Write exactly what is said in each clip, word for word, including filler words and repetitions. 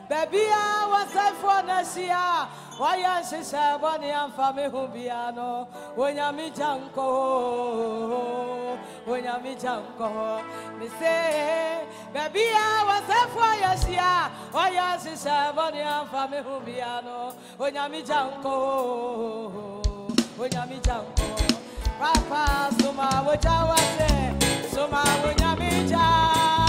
Baby, I was I for Nasia. Why I say, Bonnie and family who piano. When you meet Janko, when you meet Janko, me say, Baby, I was I for Yasia. Why I say, Bonnie and family who piano. When you meet Janko, when you meet Janko, Papa, Suma, what I was saying, Suma, when you meet Janko.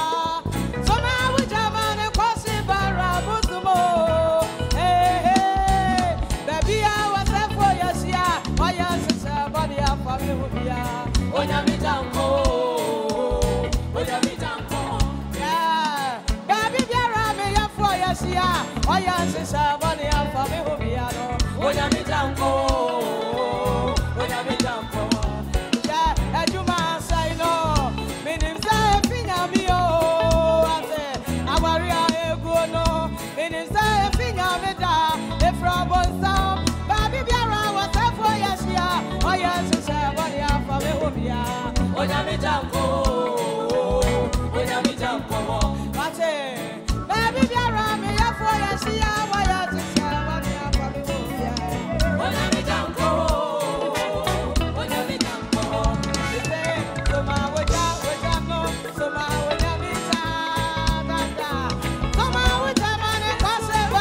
Oh yes, it's a money and family who be alone. Oh yeah, me janko. Oh yeah, me janko. Yeah, and you must say no. Me nim say finya mi o. I say, I worry I go no. Me nim say finya me da. If from one sound, baby biara was a for yes yeah. Oh yes, it's a money and family who be alone. Oh yeah, me janko. Oh yeah, me janko. I say, baby biara me. See how I have to say, what I have to do. When I'm down, go. When I'm down, go. You say, so my way down, way down, no. So my way down, it's down, down. So my way down, man, it's possible.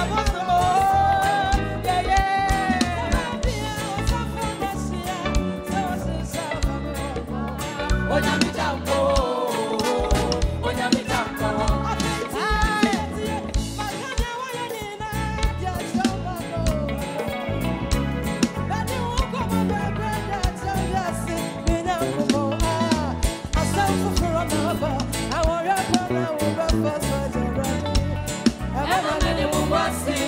Yeah, yeah. When I'm down, go. When I'm down, go. I